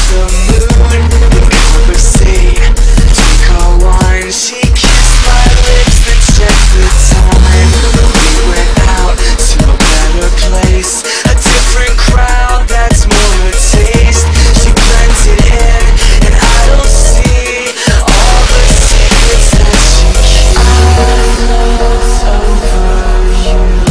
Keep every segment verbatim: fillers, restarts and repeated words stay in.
the moon and conversate. Drink our wine, she kissed my lips, then checked the time. We went out to a better place, a different crowd that's more her taste. She blended in and I don't see all the secrets that she keeps. I float over you.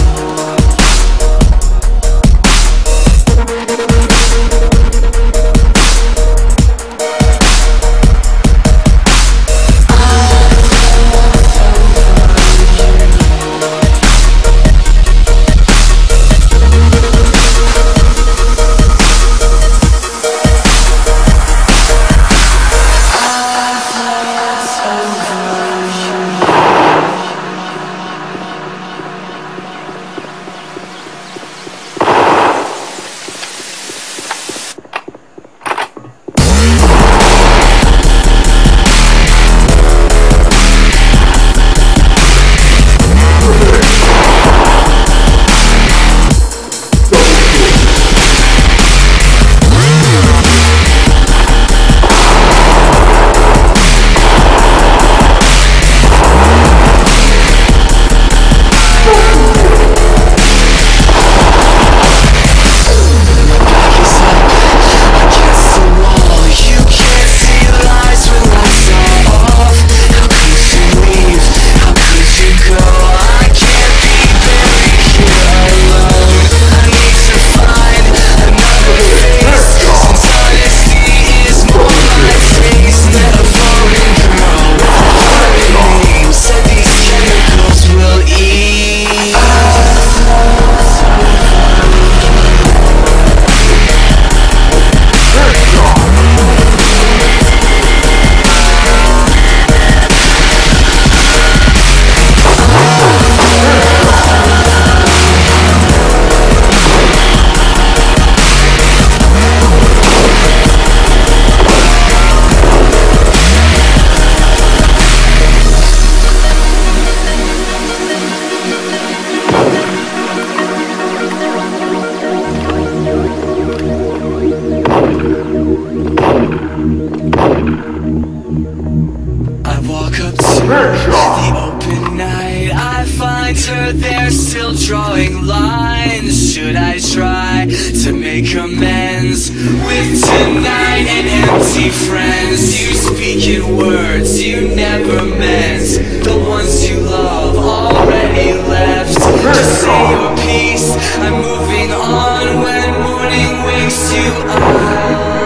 I walk up to the open night, I find her there still drawing lines. Should I try to make amends with tonight and empty friends? You speak in words you never meant, the ones you love already left. Just say your piece, I'm moving on. When morning wakes you up,